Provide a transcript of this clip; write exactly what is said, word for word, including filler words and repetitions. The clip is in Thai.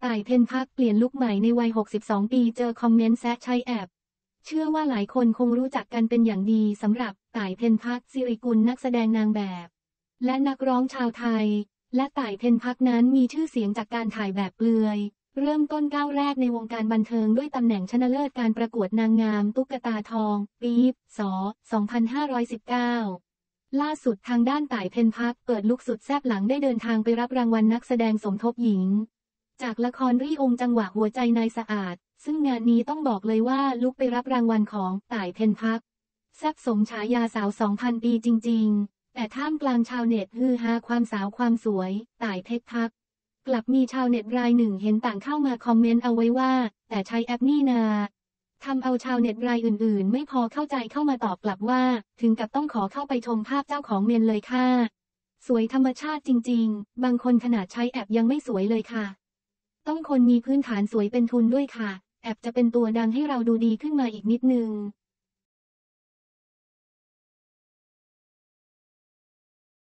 ต่ายเพ็ญพักเปลี่ยนลุคใหม่ในวัยหกสิบสองปีเจอคอมเมนต์แซะใช้แอปเชื่อว่าหลายคนคงรู้จักกันเป็นอย่างดีสำหรับต่ายเพ็ญพักสิริกุลนักแสดงนางแบบและนักร้องชาวไทยและต่ายเพ็ญพักนั้นมีชื่อเสียงจากการถ่ายแบบเปลือยเริ่มต้นก้าวแรกในวงการบันเทิงด้วยตำแหน่งชนะเลิศการประกวดนางงามตุ๊กตาทองปีพศสองพันห้าร้อยสิบเก้าล่าสุดทางด้านต่ายเพ็ญพักเปิดลุคสุดแซ่บหลังได้เดินทางไปรับรางวัลนักแสดงสมทบหญิงจากละครรี่องค์จังหวะหัวใจนายสะอาดซึ่งงานนี้ต้องบอกเลยว่าลุคไปรับรางวัลของต่ายเพ็ญพักแซ่บสมฉายาสาวสองพันปีจริงๆแต่ท่ามกลางชาวเน็ตฮือฮาความสาวความสวยต่ายเพชรพักกลับมีชาวเน็ตรายหนึ่งเห็นต่างเข้ามาคอมเมนต์เอาไว้ว่าแต่ใช้แอปนี่นาทำเอาชาวเน็ตรายอื่นๆไม่พอเข้าใจเข้ามาตอบกลับว่าถึงกับต้องขอเข้าไปชมภาพเจ้าของเมนเลยค่ะสวยธรรมชาติจริงๆบางคนขนาดใช้แอปยังไม่สวยเลยค่ะต้องคนมีพื้นฐานสวยเป็นทุนด้วยค่ะแอปจะเป็นตัวดังให้เราดูดีขึ้นมาอีกนิดนึง